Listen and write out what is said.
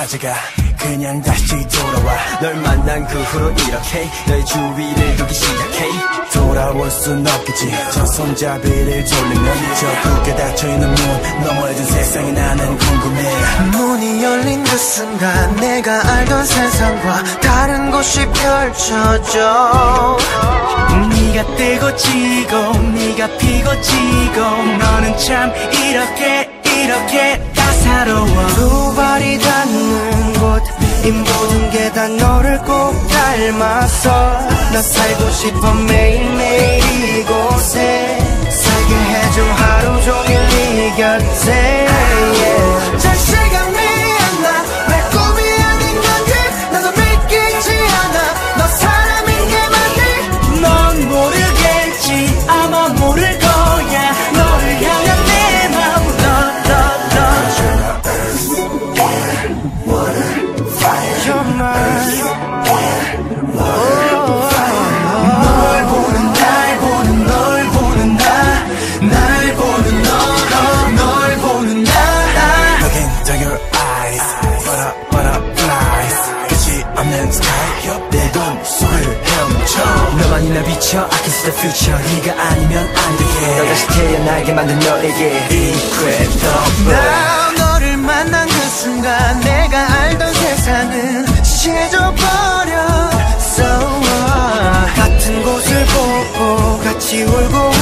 가져가 그냥 다시 돌아와 널 만난 그 후로 이렇게 너의 주위를 두기 시작해 돌아올 순 없겠지 저 손잡이를 돌리면 저 굳게 닫혀있는 문 너머진 세상에 나는 궁금해 문이 열린 그 순간 내가 알던 세상과 다른 곳이 펼쳐져 네가 뜨고 지고 네가 피고 지고 너는 참 이렇게 따사로워 두 발이 닿는 곳 이 모든 게 다 너를 꼭 닮아서 나 살고 싶어 매일매일 이곳에 살게 해줘 하루 종일 네 곁에 잘 시간이 안 나 내 꿈이 아닌 건지 나도 믿기지 않아 너 사람인 게 맞니 넌 모르겠지 아마 모를 거야 너를 향한 내 마음 You're mine 널 보는 날 보는 널 보는 날 보는 널 보는 나 Looking into your eyes butterflies 끝이 없는 sky 내 눈 속을 헤엄쳐 너만이 날 비춰 I can see the future 네가 아니면 안 되게 너 다시 태어나게 만든 너에게 Incredible 나 너를 만난 그 순간 내가 알던 세상은 시해져버렸어 같은 곳을 보고 같이 울고